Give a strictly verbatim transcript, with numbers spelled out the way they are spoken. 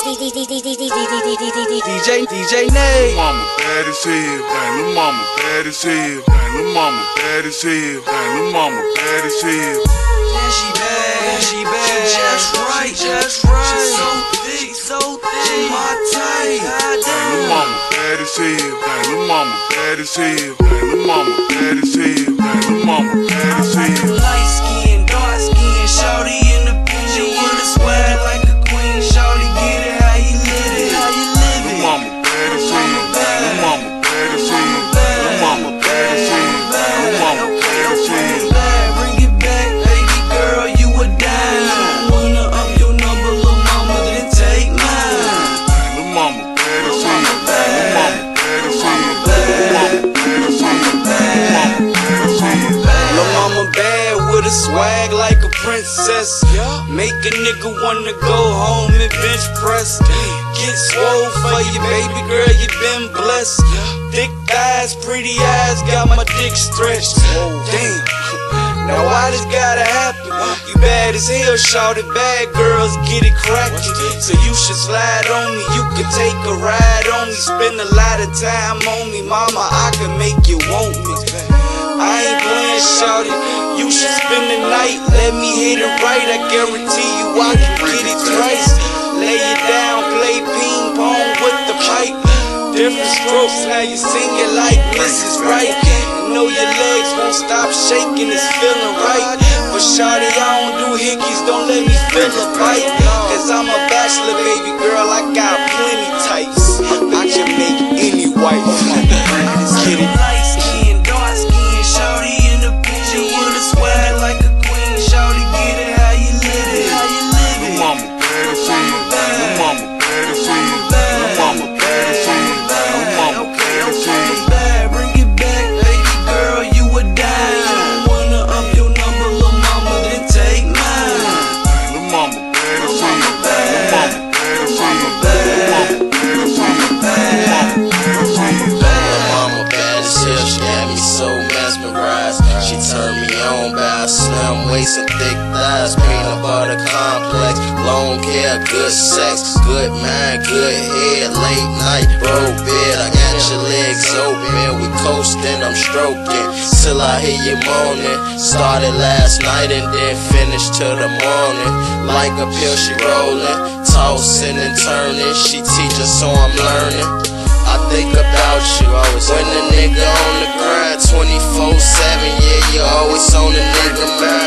J, D J Nate. Mama bad as hell, dang, lil' mama bad as hell, dang, lil' mama bad as hell, dang, lil' mama bad as hell. Yeah, she bad, yeah, she bad, she just right, she just right. She so thick, so thick, my type. Dang, lil' mama bad as hell, dang, lil' mama bad as hell, dang, lil' mama bad as hell, dang, lil' mama bad as hell. Light skin, dark skin, shawty in the picture with a swag like a queen. Shawty get it how you live it, how you live it. Lil' mama bad as hell, lil' mama bad as hell, lil' mama bad as hell, lil' mama bad as hell. Bring it back, baby girl, you a dime. Wanna up your number, lil' mama, then take mine. Lil' mama bad as hell, lil' mama bad as hell, lil' mama bad as hell, lil' mama bad as hell. Lil' mama bad with a swag like a princess. Make a nigga wanna go home and bench press. Get swole for you, baby girl, you been blessed. Thick thighs, pretty eyes, got my dick stretched. Damn, now why this gotta happen? You bad as hell, shawty, bad girls get it crackin'. So you should slide on me, you can take a ride on me. Spend a lot of time on me, mama, I can make you want me. I ain't playing, shawty, you should spend the night. Let me hit it right, I guarantee you I can get it twice. Lay it down, play ping pong with the pipe. Different strokes, now you sing it like Missus Right. You know your legs won't stop shaking, it's feeling right. But shawty, I don't do hickeys, don't let me feel a bite. Cause I'm a bachelor, baby girl, I got plenty types. I can make any wife. Get it. Light skin, dark skin, shawty in the picture with a swag like a queen. Shawty get it how you live it, how you live it. Lil' mama bad as hell, lil' mama bad as hell, lil' mama bad as hell, lil' mama bad as hell. Bring it back, baby girl, you a dime. Wanna up your number, lil' mama, then take mine. Lil' mama bad as hell, lil' mama bad as hell, lil' mama bad as hell, lil' mama bad as hell. Lil' mama bad as hell, she got me so mesmerized. She turned me on by a slim waist and thick thighs. Peanut butter complex, long hair, good sex, good mind, good head. Late night, broke bed, I got your legs open. We coasting, I'm stroking till I hear you moaning. Started last night and then finished till the morning. Like a pill, she rolling, tossing and turning. She teaches, so I'm learning. I think about you always when the nigga on the grind, twenty-four seven, yeah, you always on the nigga mind.